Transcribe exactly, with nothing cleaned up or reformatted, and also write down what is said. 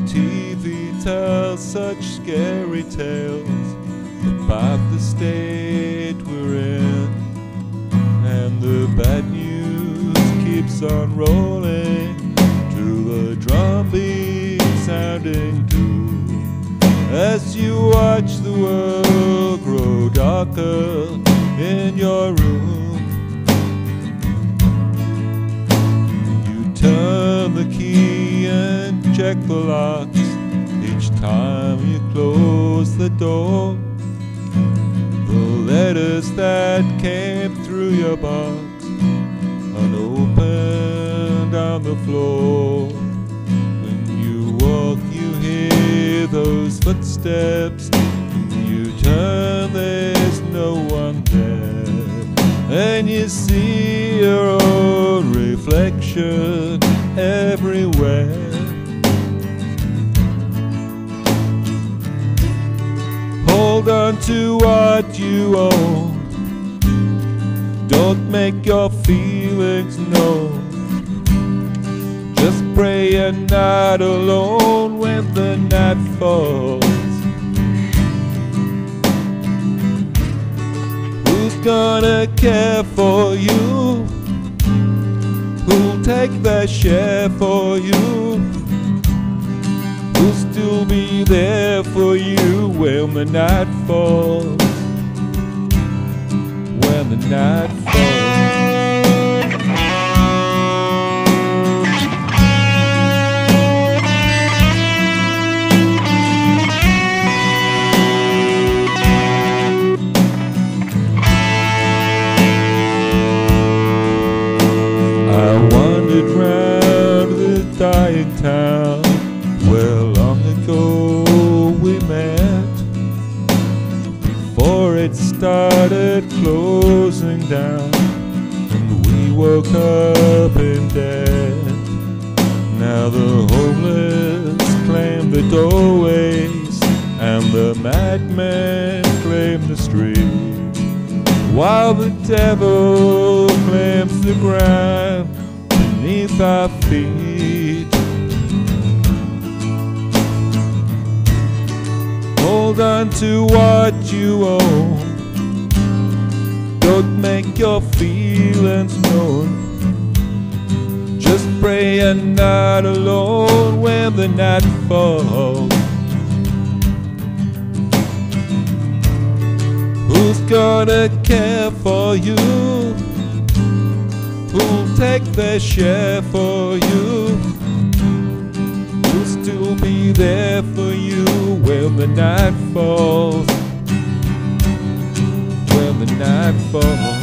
T V tells such scary tales about the state we're in, and the bad news keeps on rolling to the drumbeat sounding too, as you watch the world grow darker in your room. You turn the key and check the locks each time you close the door. The letters that came through your box unopened on the floor. When you walk, you hear those footsteps. You turn, there's no one there, and you see your own reflection everywhere. Hold on to what you own. Don't make your feelings known. Just pray you're not alone when the night falls. Who's gonna care for you? Who'll take their share for you? Who'll still be there for you when the night falls? When the night falls. I wandered round the dying town where long ago we met, before it started closing down and we woke up in debt. Now the homeless claim the doorways and the madmen claim the streets, while the devil claims the ground beneath our feet. Hold on to what you own. Don't make your feelings known. Just pray you're not alone when the night falls. Who's gonna care for you? Who'll take their share for you? Who'll still be there for you when the night falls? When the night falls.